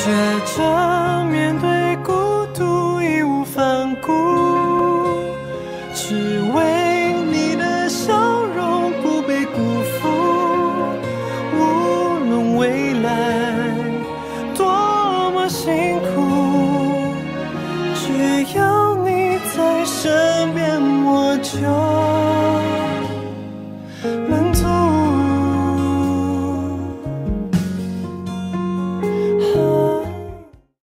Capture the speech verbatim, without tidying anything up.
学着面对孤独，义无反顾，只为你的笑容不被辜负。无论未来多么辛苦，只要你在身边，我就